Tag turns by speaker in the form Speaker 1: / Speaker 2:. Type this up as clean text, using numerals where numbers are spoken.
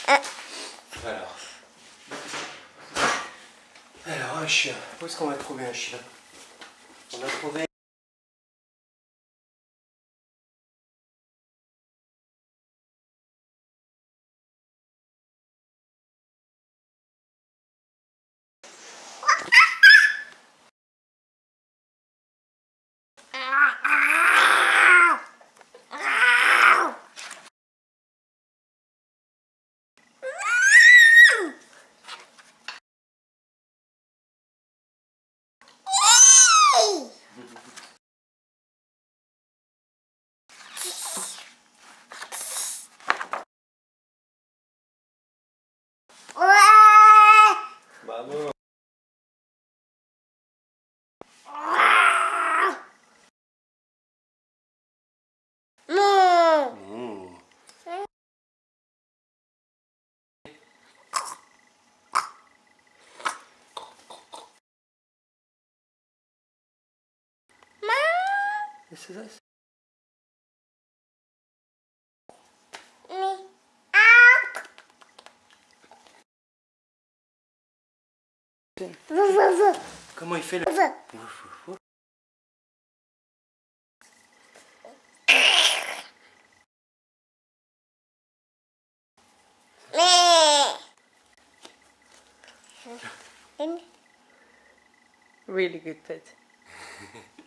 Speaker 1: Alors, un chien. Où est-ce qu'on va trouver un chien? On a trouvé... Vamos. This is us. Comment il fait le... Really good pet.